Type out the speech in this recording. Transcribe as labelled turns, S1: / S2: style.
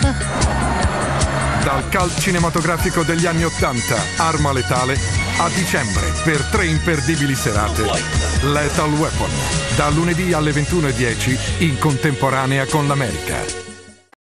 S1: Dal cult cinematografico degli anni '80, Arma letale, a dicembre, per 3 imperdibili serate, Lethal Weapon, da lunedì alle 21:10 in contemporanea con l'America.